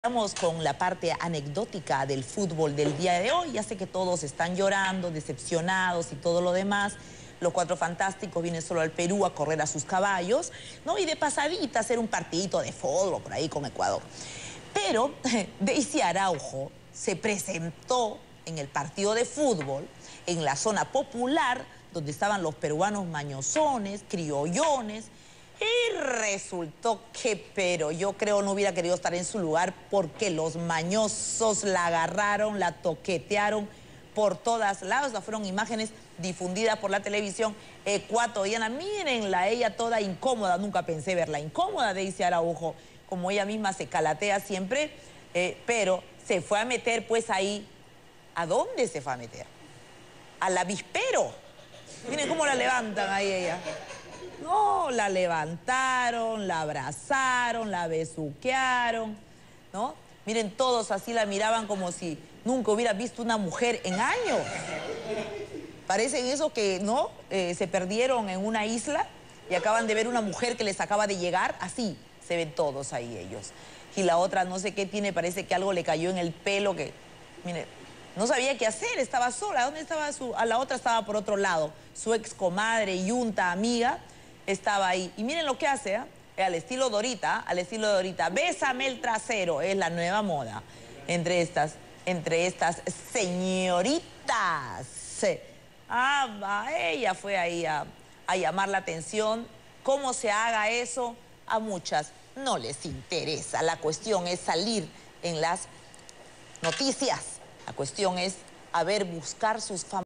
Vamos con la parte anecdótica del fútbol del día de hoy. Ya sé que todos están llorando, decepcionados y todo lo demás. Los Cuatro Fantásticos vienen solo al Perú a correr a sus caballos, ¿no? Y de pasadita hacer un partidito de fútbol por ahí con Ecuador. Pero Daisy Araujo se presentó en el partido de fútbol en la zona popular, donde estaban los peruanos mañosones, criollones. Y resultó que, pero yo creo no hubiera querido estar en su lugar porque los mañosos la agarraron, la toquetearon por todas lados. Estas fueron imágenes difundidas por la televisión ecuatoriana. Mírenla, ella toda incómoda, nunca pensé verla incómoda, Daisy Araujo, como ella misma se calatea siempre, pero se fue a meter pues ahí. ¿A dónde se fue a meter? Al avispero. Miren cómo la levantan ahí ella. No, la levantaron, la abrazaron, la besuquearon, ¿no? Miren, todos así la miraban como si nunca hubiera visto una mujer en años. Parecen esos que, ¿no? Se perdieron en una isla y acaban de ver una mujer que les acaba de llegar. Así se ven todos ahí ellos. Y la otra, no sé qué tiene, parece que algo le cayó en el pelo que, miren, no sabía qué hacer, estaba sola. ¿Dónde estaba a la otra estaba por otro lado? Su ex comadre, yunta, amiga, estaba ahí. Y miren lo que hace, ¿eh? Al estilo Dorita, al estilo Dorita. Bésame el trasero, es la nueva moda entre estas señoritas. Ella fue ahí a llamar la atención. ¿Cómo se haga eso? A muchas no les interesa. La cuestión es salir en las noticias. La cuestión es buscar sus familias.